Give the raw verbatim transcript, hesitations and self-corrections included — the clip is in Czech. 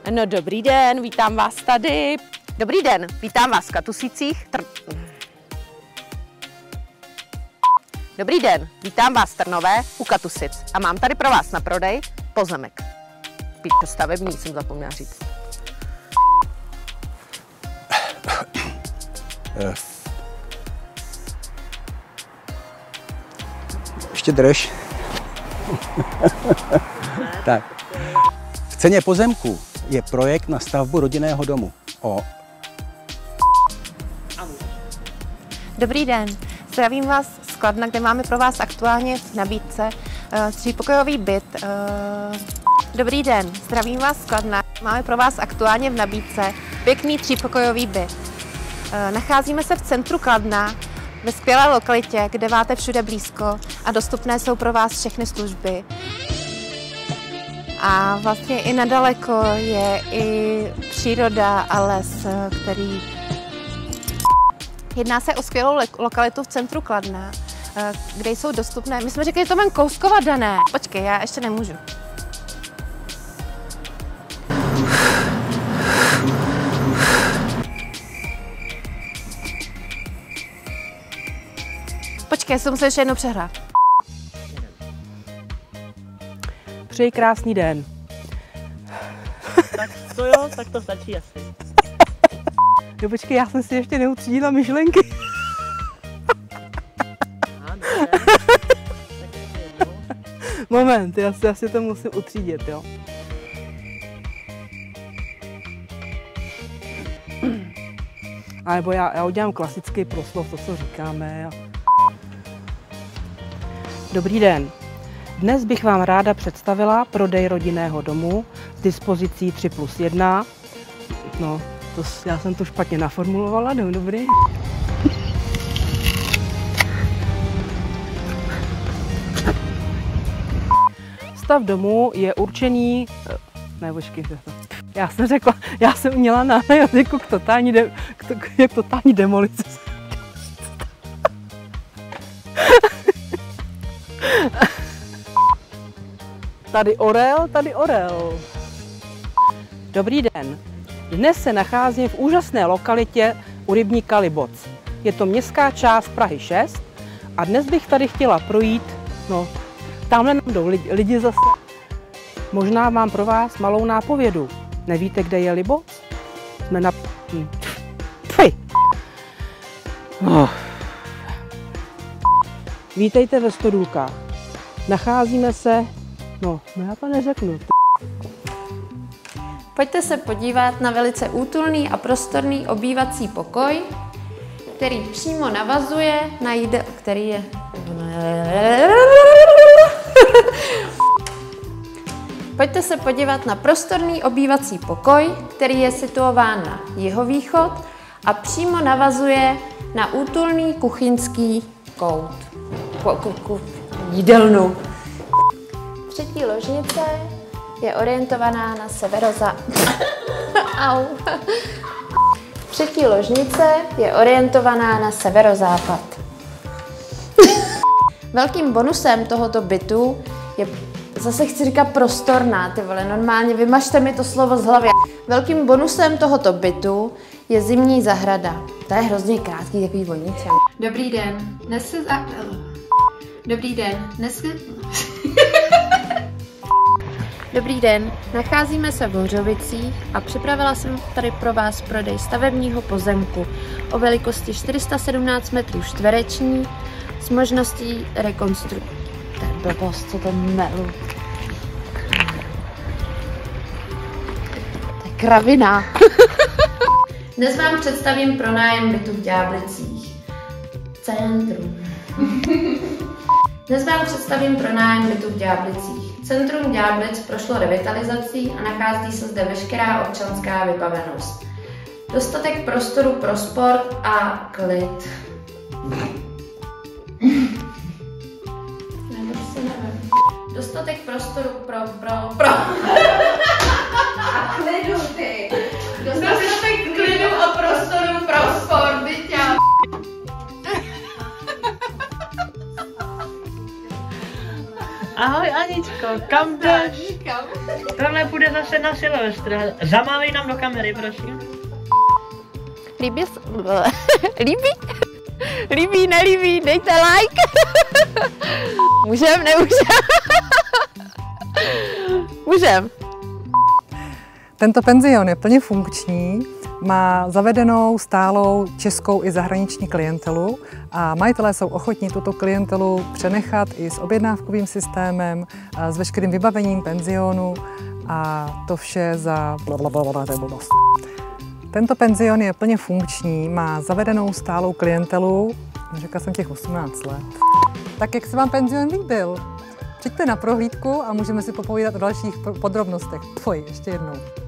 No dobrý den, vítám vás tady. Dobrý den, vítám vás v Katusicích. Tr... Dobrý den, vítám vás v Trnové u Katusic a mám tady pro vás na prodej pozemek. Píčo, stavební jsem zapomněla říct. Ještě drž. Tak. V ceně pozemku je projekt na stavbu rodinného domu. O. Dobrý den, zdravím vás z Kladna, kde máme pro vás aktuálně v nabídce uh, třípokojový byt. Uh, dobrý den, zdravím vás z Kladna, máme pro vás aktuálně v nabídce pěkný třípokojový byt. Uh, nacházíme se v centru Kladna, ve skvělé lokalitě, kde máte všude blízko a dostupné jsou pro vás všechny služby. A vlastně i nadaleko je i příroda a les, který... Jedná se o skvělou lokalitu v centru Kladna, kde jsou dostupné... My jsme řekli, že to mám Kouskova dané. Počkej, já ještě nemůžu. Počkej, jsem musel ještě jednou přehrát. Přeji krásný den. Tak to jo, tak to stačí asi. Jo, počkej, já jsem si ještě neutřídila myšlenky. Moment, já si asi to musím utřídit, jo. A nebo já, já udělám klasický proslov, to, co říkáme. A... Dobrý den. Dnes bych vám ráda představila prodej rodinného domu s dispozicí tři plus jedna. No, to, já jsem to špatně naformulovala, no dobrý. Stav domu je určený... Ne, počkejte to. Já jsem řekla, já jsem měla na jazyku k totální, de, k, k totální demolici. Tady orel, tady orel. Dobrý den. Dnes se nacházím v úžasné lokalitě u rybníka Liboc. Je to městská část Prahy šest a dnes bych tady chtěla projít, no, tamhle nám jdou lidi, lidi zase. Možná mám pro vás malou nápovědu. Nevíte, kde je Liboc? Jsme na... Hm. Oh. Vítejte ve Stodůlkách. Nacházíme se... No, no já to neřeknu. Pojďte se podívat na velice útulný a prostorný obývací pokoj, který přímo navazuje na jídel... který je... Pojďte se podívat na prostorný obývací pokoj, který je situován na jihovýchod a přímo navazuje na útulný kuchyňský kout. Ku, ku, ku, jídelnu. Třetí ložnice je orientovaná na severozá... Au. Třetí ložnice je orientovaná na severozápad. Velkým bonusem tohoto bytu je, zase chci říkat prostorná, ty vole, normálně vymažte mi to slovo z hlavy. Velkým bonusem tohoto bytu je zimní zahrada. To je hrozně krátký, takový vonice. Dobrý den, dnes se za... Dobrý den, dnes se... Dobrý den, nacházíme se v Hořovicích a připravila jsem tady pro vás prodej stavebního pozemku o velikosti čtyři sta sedmnáct metrů čtverečních s možností rekonstrukce. To je blbost, co to melu. To je kravina. Dnes vám představím pronájem bytu v Ďáblicích. Centrum. Dnes vám představím pronájem bytu v Ďáblicích. Centrum Ďáblic prošlo revitalizací a nachází se zde veškerá občanská vybavenost. Dostatek prostoru pro sport a klid. Dostatek prostoru pro... pro... pro... a klidu, ty! Dostatek klidu a prostoru pro sport, dyťa! Ahoj Aničko, kam jdeš? Tohle bude zase na Silvestra. Zamávej nám do kamery, prosím. Líbí se... Líbí? Líbí, nelíbí, dejte like. Můžem, nemůžem? Můžem. Tento penzion je plně funkční, má zavedenou stálou českou i zahraniční klientelu a majitelé jsou ochotní tuto klientelu přenechat i s objednávkovým systémem, s veškerým vybavením penzionu a to vše za blablabla. Tento penzion je plně funkční, má zavedenou stálou klientelu, řekla jsem těch osmnáct let. Tak jak se vám penzion líbil? Přijďte na prohlídku a můžeme si popovídat o dalších podrobnostech. Tvoj, ještě jednou.